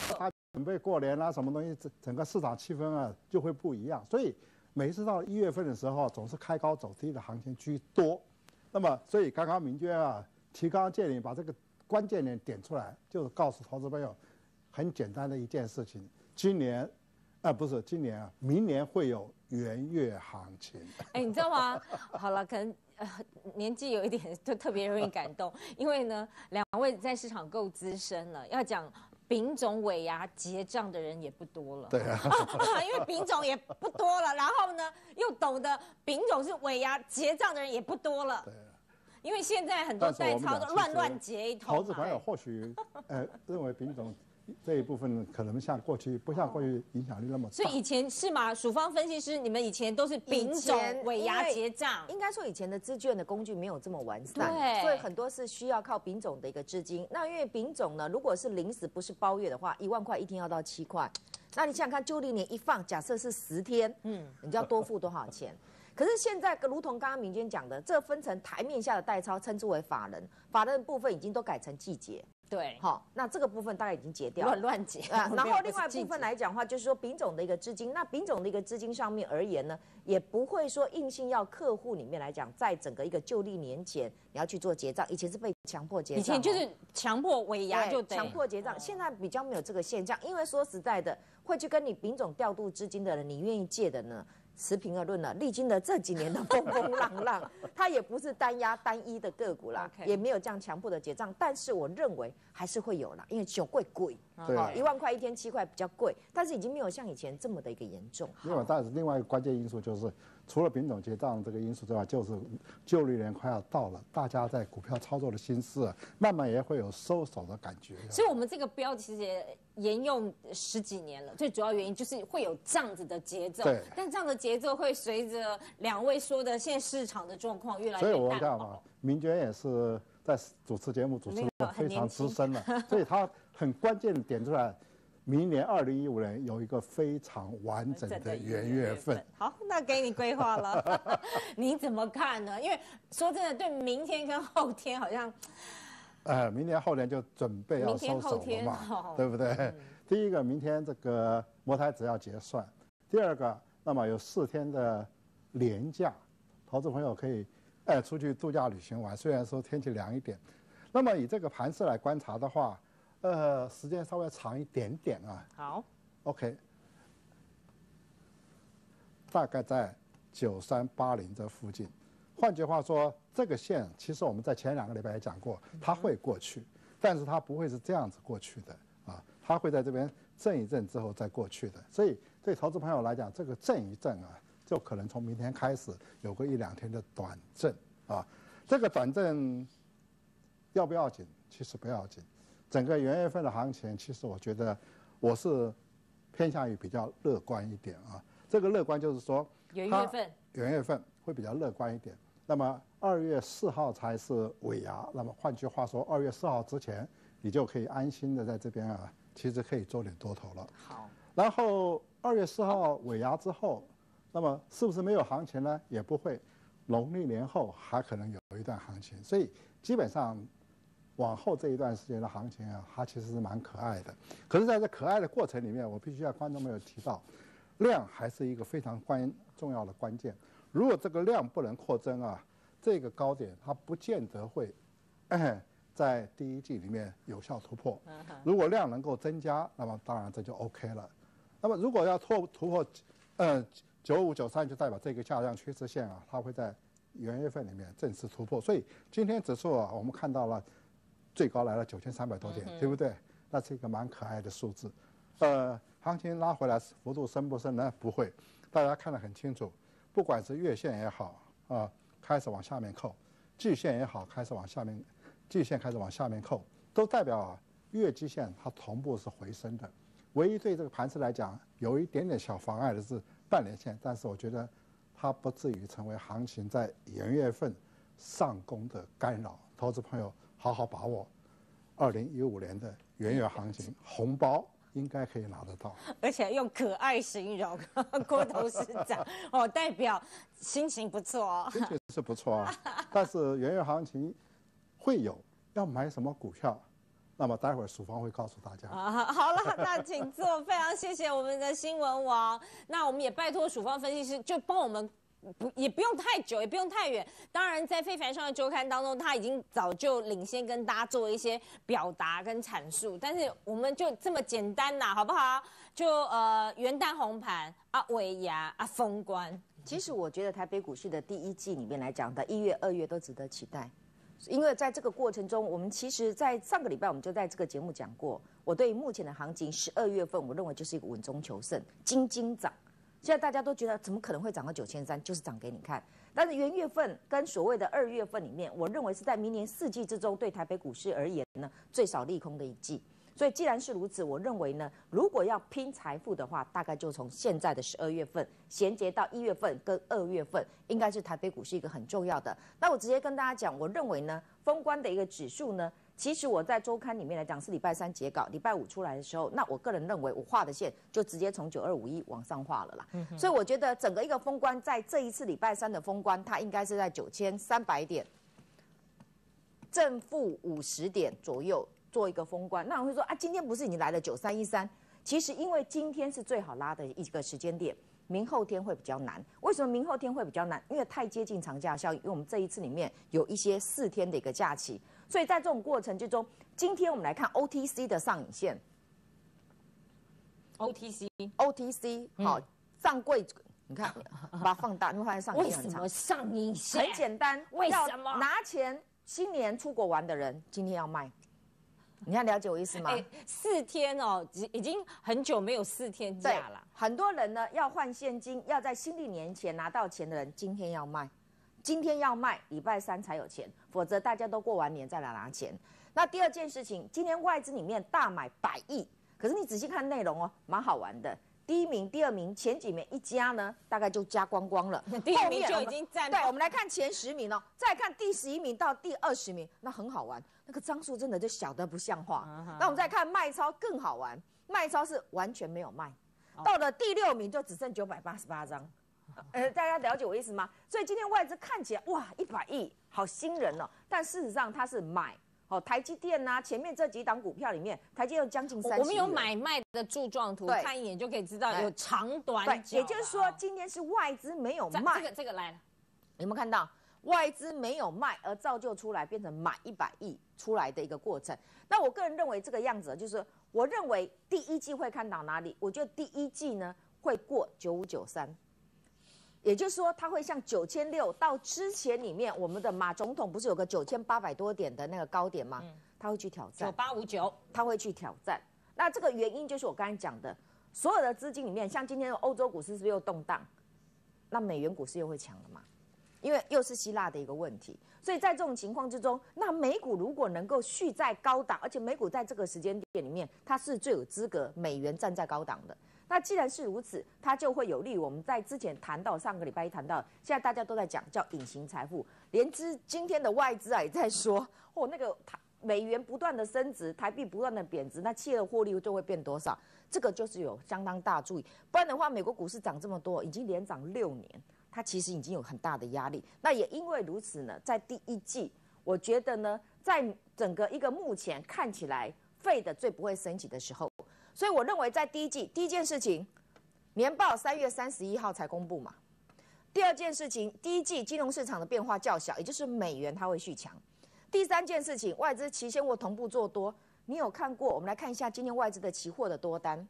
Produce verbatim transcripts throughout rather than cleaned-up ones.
他准备过年啦、啊，什么东西，整整个市场气氛啊就会不一样。所以每一次到一月份的时候，总是开高走低的行情居多。那么，所以刚刚明娟啊提纲挈领把这个关键点点出来，就是告诉投资朋友，很简单的一件事情：今年，啊不是今年啊，明年会有元月行情。 哎，你知道吗？好了，可能。呃，年纪有一点就特别容易感动，因为呢，两位在市场够资深了，要讲丙种尾牙结账的人也不多了。 对啊， 因为丙种也不多了，然后呢，又懂得丙种是尾牙结账的人也不多了。 对啊， 因为现在很多代操都乱乱结一通。 投资朋友或许呃认为丙种这一部分可能像过去不像过去影响力那么大， 所以以前是吗？署方分析师，你们以前都是丙种尾牙结账， 应该说以前的资券的工具没有这么完善， 对， 所以很多是需要靠丙种的一个资金。那因为丙种呢，如果是临时不是包月的话，一万块一天要到七块，那你想想看，旧历年一放，假设是十天，嗯，你就要多付多少钱？可是现在，如同刚刚明娟讲的，这分成台面下的代操，称之为法人，法人的部分已经都改成季结。 对， 好，那这个部分大概已经结掉了， 乱乱结啊。然后另外部分来讲的话，就是说丙种的一个资金，那丙种的一个资金上面而言呢，也不会说硬性要客户里面来讲，在整个一个旧历年前你要去做结账，以前是被强迫结账， 以前就是强迫尾牙就得强迫结账，现在比较没有这个现象，因为说实在的，会去跟你丙种调度资金的人，你愿意借的呢？持平而论了，历经了这几年的风风浪浪，它也不是单压单一的个股啦， okay. 也没有这样强迫的结账。但是我认为还是会有啦，因为酒贵贵， 对， 一万块一天七块比较贵，但是已经没有像以前这么的一个严重。 另外，但是另外一个关键因素就是，除了丙种结账这个因素之外，就是旧历年快要到了，大家在股票操作的心思慢慢也会有收手的感觉。 所以，我们这个标其实也沿用十几年了，最主要原因就是会有这样子的节奏， 对， 但这样的节奏会随着两位说的现在市场的状况越来越淡。 所以我看嘛，明娟也是在主持节目主持的非常资深了，所以她很关键的点出来，明年二零一五年有一个非常完整的元月份。 好，那给你规划了，你怎么看呢？因为说真的，对明天跟后天好像， 呃，明年后年就准备要收手了嘛， 哦、 对不对？嗯、第一个，明天这个摩台指要结算；第二个，那么有四天的连假，投资朋友可以哎出去度假旅行玩。虽然说天气凉一点，那么以这个盘势来观察的话，呃，时间稍微长一点点啊。 好 ，OK， 大概在九三八零这附近。换句话说，这个线其实我们在前两个礼拜也讲过，它会过去，但是它不会是这样子过去的啊，它会在这边震一震之后再过去的。所以对投资朋友来讲，这个震一震啊，就可能从明天开始有个一两天的短震啊。这个短震要不要紧？其实不要紧。整个元月份的行情，其实我觉得我是偏向于比较乐观一点啊。这个乐观就是说， 元月份， 元月份会比较乐观一点。那么二月四号才是尾牙，那么换句话说，二月四号之前，你就可以安心的在这边啊，其实可以做点多头了。 好。 然后二月四号尾牙之后，那么是不是没有行情呢？也不会。农历年后还可能有一段行情，所以基本上往后这一段时间的行情啊，它其实是蛮可爱的。可是在这可爱的过程里面，我必须要观众朋友提到，量还是一个非常关重要的关键。如果这个量不能扩增啊，这个高点它不见得会，哎，在第一季里面有效突破。如果量能够增加，那么当然这就 OK 了。那么如果要突突破，呃，九五九三就代表这个下降趋势线啊，它会在元月份里面正式突破。所以今天指数啊，我们看到了最高来了九千三百多点，对不对？那是一个蛮可爱的数字。呃，行情拉回来幅度深不深呢？不会，大家看得很清楚。不管是月线也好啊、呃，开始往下面扣；季线也好，开始往下面，季线开始往下面扣，都代表啊月季线它同步是回升的。唯一对这个盘势来讲有一点点小妨碍的是半年线，但是我觉得它不至于成为行情在元月份上攻的干扰。投资朋友好好把握二零一五年的元月行情，红包应该可以拿得到， 而且用可爱形容郭董事长哦，代表心情不错哦， 心情是不错啊。但是元月行情会有，要买什么股票， 那么待会儿曙芳会告诉大家。 啊，好了，那请坐。非常谢谢我们的新闻王。那我们也拜托曙芳分析师，就帮我们。不，也不用太久，也不用太远。当然，在非凡商业周刊当中，他已经早就领先跟大家做一些表达跟阐述。但是我们就这么简单呐，好不好？就呃元旦红盘啊，尾牙啊，封关。 其实我觉得台北股市的第一季里面来讲的一月、二月都值得期待，因为在这个过程中，我们其实，在上个礼拜我们就在这个节目讲过，我对目前的行情十二月份，我认为就是一个稳中求胜，金金涨。现在大家都觉得怎么可能会涨到九千三？就是涨给你看。但是元月份跟所谓的二月份里面，我认为是在明年四季之中，对台北股市而言呢，最少利空的一季。所以既然是如此，我认为呢，如果要拼财富的话，大概就从现在的十二月份衔接到一月份跟二月份，应该是台北股市一个很重要的。那我直接跟大家讲，我认为呢，封关的一个指数呢。其实我在周刊里面来讲是礼拜三截稿，礼拜五出来的时候，那我个人认为我画的线就直接从九二五一往上画了啦。嗯、所以我觉得整个一个封关，在这一次礼拜三的封关，它应该是在九千三百点，正负五十点左右做一个封关。那我会说啊，今天不是已经来了九三一三？其实因为今天是最好拉的一个时间点。明后天会比较难，为什么明后天会比较难？因为太接近长假效应，因为我们这一次里面有一些四天的一个假期，所以在这种过程之中，今天我们来看 O T C 的上影线 ，O T C O T C 好、嗯、上柜，你看把它放大，你会发现上影线很长。 为什么上影线？ 很简单， 为什么拿钱新年出国玩的人今天要卖？你看了解我意思吗？ 欸、四天哦，已经很久没有四天假了。 很多人呢要换现金，要在新历年前拿到钱的人，今天要卖，今天要卖，礼拜三才有钱，否则大家都过完年再来拿钱。那第二件事情，今天外资里面大买百亿，可是你仔细看内容哦，蛮好玩的。第一名、第二名、前几名一加呢，大概就加光光了。 第一名就已经占。 对，我们来看前十名哦，再看第十一名到第二十名，那很好玩，那个张数真的就小得不像话。Uh-huh. 那我们再看卖超更好玩，卖超是完全没有卖， oh. 到了第六名就只剩九百八十八张。呃，大家了解我意思吗？所以今天外资看起来哇一百亿，好新人哦，但事实上它是买。哦，台积电呐、啊，前面这几档股票里面，台积电有将近三十。 我们有买卖的柱状图，看一眼就可以知道有长短角。 对，也就是说，今天是外资没有卖。 这个这个来了， 有没有看到外资没有卖，而造就出来变成买一百亿出来的一个过程？那我个人认为这个样子，就是我认为第一季会看到哪里？我觉得第一季呢会过九五九三。也就是说，它会像九千六到之前里面，我们的马总统不是有个九千八百多点的那个高点吗？嗯、他会去挑战九八五九， 他会去挑战。那这个原因就是我刚才讲的，所有的资金里面，像今天的欧洲股市是不是又动荡？那美元股市又会强了嘛？因为又是希腊的一个问题，所以在这种情况之中，那美股如果能够续在高档，而且美股在这个时间点里面，它是最有资格美元站在高档的。那既然是如此，它就会有利于我们在之前谈到上个礼拜一谈到，现在大家都在讲叫隐形财富，连之今天的外资啊也在说，哦那个台美元不断的升值，台币不断的贬值，那企业的获利就会变多少？这个就是有相当大注意，不然的话，美国股市涨这么多，已经连涨六年，它其实已经有很大的压力。那也因为如此呢，在第一季，我觉得呢，在整个一个目前看起来费的最不会升息的时候。所以我认为，在第一季，第一件事情，年报三月三十一号才公布嘛。第二件事情，第一季金融市场的变化较小，也就是美元它会续强。第三件事情，外资期现货同步做多，你有看过？我们来看一下今天外资的期货的多单，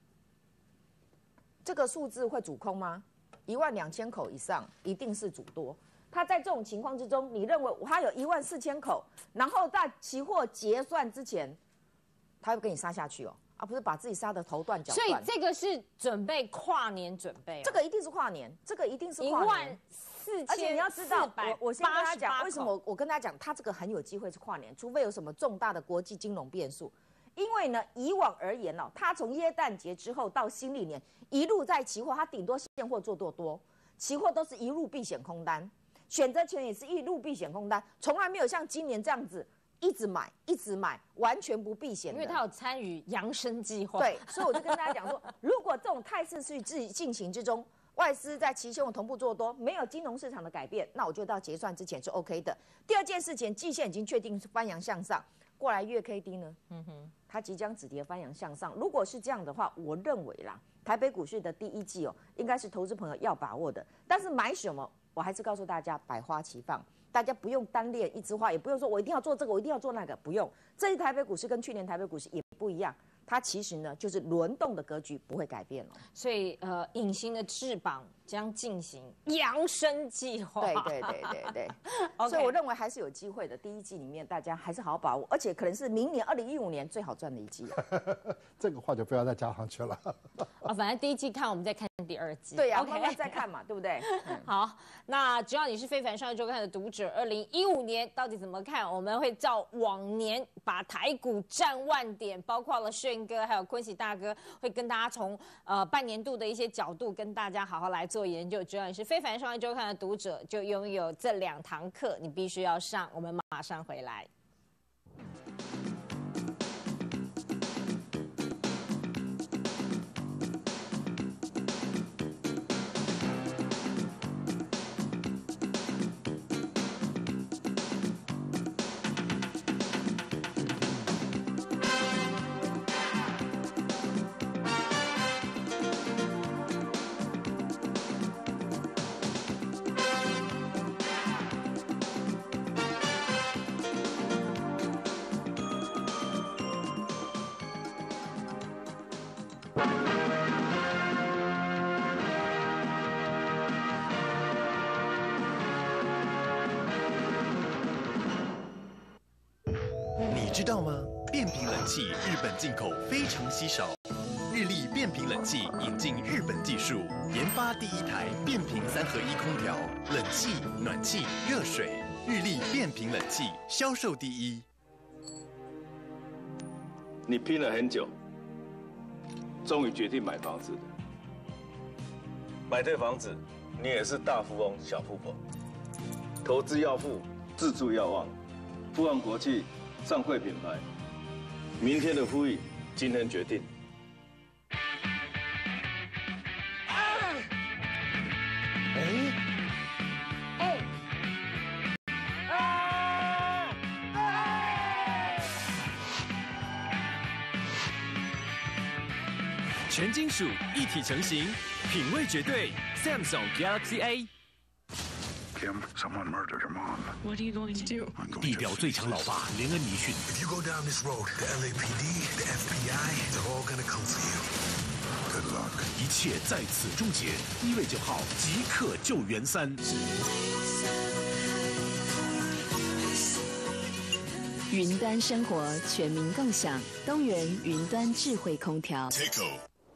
这个数字会主空吗？一万两千口以上，一定是主多。它在这种情况之中，你认为它有一万四千口，然后在期货结算之前，它会给你杀下去哦。而、啊、不是把自己杀得头断脚断。 所以这个是准备跨年准备、哦， 这个一定是跨年，这个一定是跨年。 一万四千， 而且你要知道，我我先跟他讲，为什么我我跟他讲，他这个很有机会是跨年，除非有什么重大的国际金融变数。因为呢，以往而言哦，他从耶诞节之后到新历年，一路在期货，他顶多现货做多多，期货都是一路避险空单，选择权也是一路避险空单，从来没有像今年这样子。一直买，一直买，完全不避险的， 因为他有参与扬升计划。 对，所以我就跟大家讲说，如果这种态势去进进行之中，外资在期现货同步做多，没有金融市场的改变，那我就到结算之前是 OK 的。第二件事情，季线已经确定是翻扬向上， 过来月 K D 呢？嗯哼，它即将止跌翻扬向上。如果是这样的话，我认为啦，台北股市的第一季哦，应该是投资朋友要把握的。但是买什么，我还是告诉大家，百花齐放。大家不用单恋一枝花，也不用说我一定要做这个，我一定要做那个，不用。这一台北股市跟去年台北股市也不一样，它其实呢就是轮动的格局不会改变了。 所以呃，隐形的翅膀将进行扬升计划。 对对对对对，okay. 所以我认为还是有机会的。第一季里面大家还是好好把握，而且可能是明年二零一五年最好赚的一季。 这个话就不要再加上去了。 啊，反正第一季看，我们再看第二季。 对呀、啊， okay. 慢慢再看嘛，对不对？嗯、 好，那只要你是非凡商业周刊的读者，二零一五年到底怎么看？我们会照往年把台股站万点，包括了炫哥还有坤喜大哥，会跟大家从呃半年度的一些角度跟大家好好来做研究。只要你是非凡商业周刊的读者，就拥有这两堂课，你必须要上。我们马上回来。 你知道吗？变频冷气日本进口非常稀少。日立变频冷气引进日本技术，研发第一台变频三合一空调，冷气、暖气、热水。日立变频冷气销售第一。 你拼了很久，终于决定买房子的。买对房子，你也是大富翁、小富婆。投资要富，自住要旺，富旺国际上柜品牌。明天的富裕，今天决定。 哎， 哎， 全金属一体成型，品味绝对 Samsung Galaxy A。 Kim, someone murdered your mom. What are you going to do? I'm going 地 to 表最强老爸连恩尼逊， If you go down this road, the L A P D, the F B I, they're all gonna come for you. Good luck. 一切在此终结。一月九号即刻救援三。 云端生活，全民共享。东元云端智慧空调。 Takeo.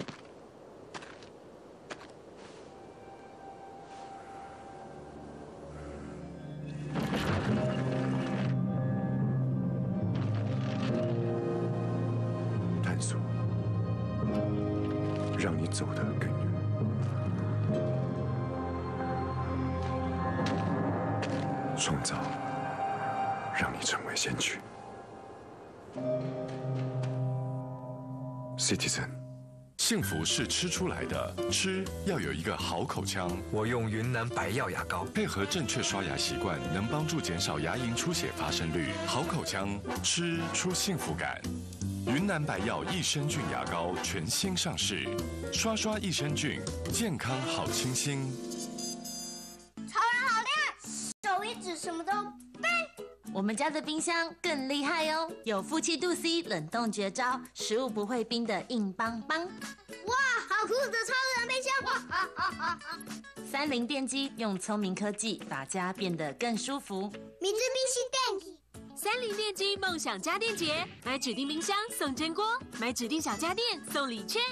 探索，让你走得更远。创造，让你成为先驱。Citizen。 幸福是吃出来的，吃要有一个好口腔。 我用云南白药牙膏， 配合正确刷牙习惯，能帮助减少牙龈出血发生率。好口腔，吃出幸福感。云南白药益生菌牙膏全新上市，刷刷益生菌，健康好清新。 超人好厉害，手一指什么都背。 我们家的冰箱更厉害哦，有负七度 C 冷冻绝招，食物不会冰的硬邦邦。 哇，好酷的超人冰箱！ 三菱电机用聪明科技把家变得更舒服。 米兹冰淇电机。 三菱电机梦想家电节，买指定冰箱送蒸锅，买指定小家电送礼券。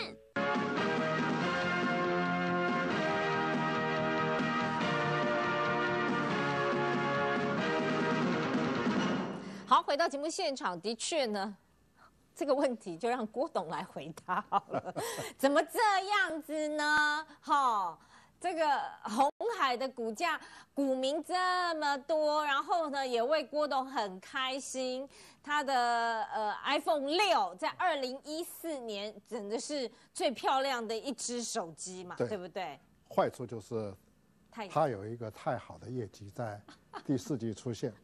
好，回到节目现场，的确呢，这个问题就让郭董来回答好了。怎么这样子呢？哈。 这个鸿海的股价，股民这么多，然后呢，也为郭董很开心。他的呃 iPhone 六在二零一四年真的是最漂亮的一只手机嘛， 对, 对不对？ 坏处就是它有一个太好的业绩在第四季出现，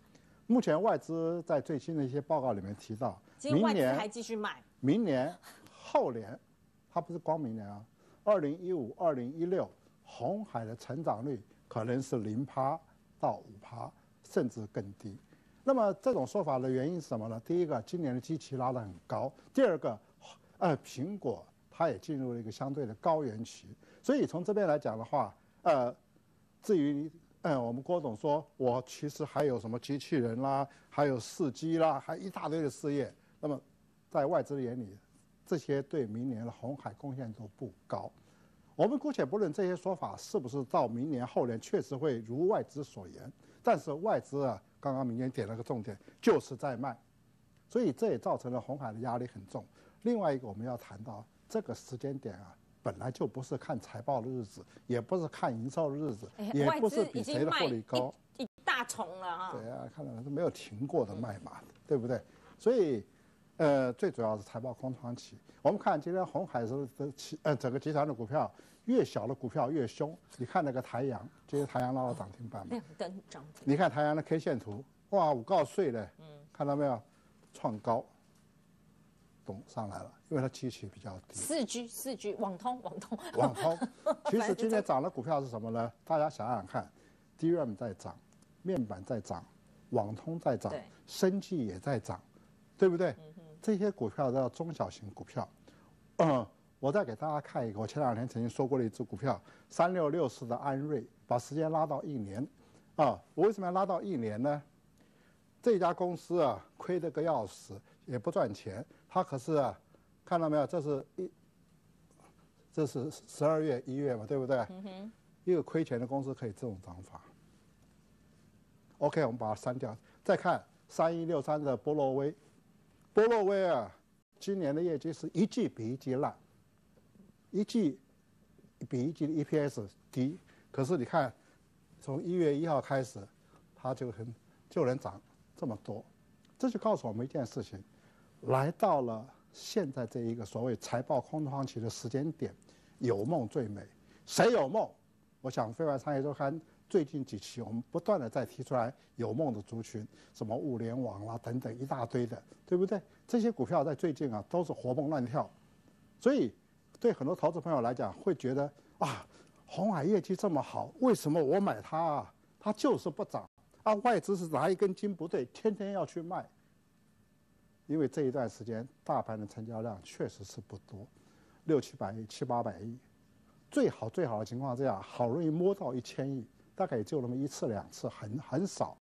目前外资在最新的一些报告里面提到，明年还继续买， 明年、后年，它不是光明年啊，二零一五、二零一六，鸿海的成长率可能是零趴到五趴，甚至更低。那么这种说法的原因是什么呢？第一个，今年的基期拉得很高；第二个，呃，苹果它也进入了一个相对的高原期。所以从这边来讲的话，呃，至于嗯，我们郭总说，我其实还有什么机器人啦，还有四 G 啦，还一大堆的事业。那么，在外资的眼里，这些对明年的鸿海贡献度不高。我们姑且不论这些说法是不是到明年后年确实会如外资所言，但是外资啊，刚刚明年点了个重点，就是在卖，所以这也造成了鸿海的压力很重。另外一个我们要谈到这个时间点啊。本来就不是看财报的日子，也不是看营收的日子， 哎、 也不是比谁的获利高， 一, 一大重了哈。 对啊，看到是没有停过的卖嘛，对不对？所以，呃，最主要是财报空窗期。我们看今天鸿海是的集呃整个集团的股票，越小的股票越凶。你看那个台阳，今天台阳拉到涨停板嘛， 亮灯涨停。 你看台阳的 K 线图，哇，五告碎了，嗯，看到没有？创高。懂上来了，因为它基期比较低。 四 G 四 G 网通网通网通，其实今天涨的股票是什么呢？大家想想看 ，D R A M 在涨，面板在涨，网通在涨，生技也在涨，对不对？嗯、这些股票都要中小型股票。嗯，我再给大家看一个，我前两天曾经说过的一只股票，三六六四的安瑞，把时间拉到一年。啊，我为什么要拉到一年呢？这家公司啊，亏得个要死，也不赚钱。它可是啊，看到没有？这是一，这是十二月、一月嘛，对不对？嗯哼。一个亏钱的公司可以这种涨法。OK， 我们把它删掉。再看三一六三的波洛威，波洛威啊，今年的业绩是一季比一季烂，一季比一季的 E P S 低。可是你看，从一月一号开始，它就很就能涨这么多，这就告诉我们一件事情。来到了现在这一个所谓财报空窗期的时间点，有梦最美。谁有梦？我想《非凡商业周刊》最近几期我们不断的在提出来有梦的族群，什么物联网啦等等一大堆的，对不对？这些股票在最近啊都是活蹦乱跳，所以对很多投资朋友来讲会觉得啊，鸿海业绩这么好，为什么我买它啊？它就是不涨啊！外资是哪一根筋不对，天天要去卖。因为这一段时间大盘的成交量确实是不多，六七百亿、七八百亿，最好最好的情况之下，好容易摸到一千亿，大概也就那么一次两次，很很少。